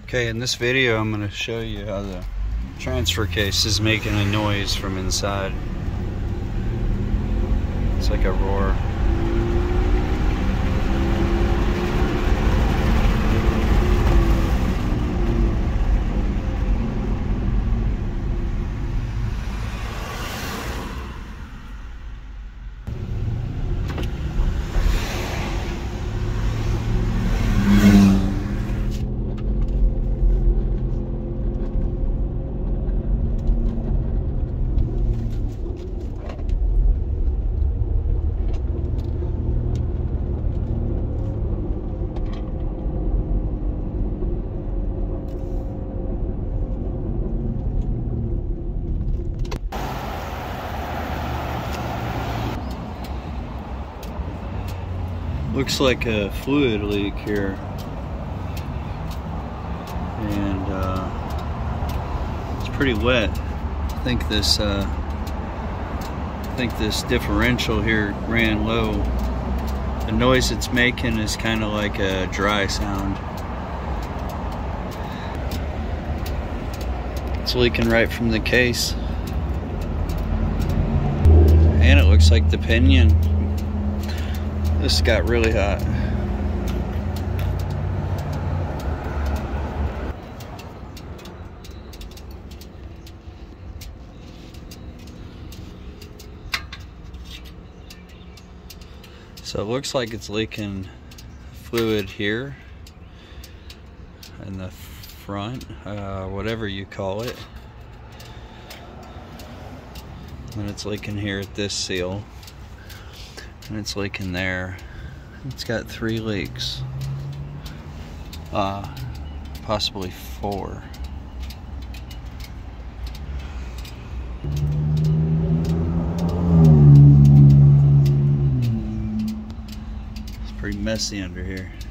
Okay, in this video I'm going to show you how the transfer case is making a noise from inside. It's like a roar. Looks like a fluid leak here, and it's pretty wet. I think this differential here ran low. The noise it's making is kind of like a dry sound. It's leaking right from the case, and it looks like the pinion. This got really hot. So it looks like it's leaking fluid here in the front, whatever you call it. And it's leaking here at this seal. And it's leaking there. It's got 3 leaks, possibly 4. It's pretty messy under here.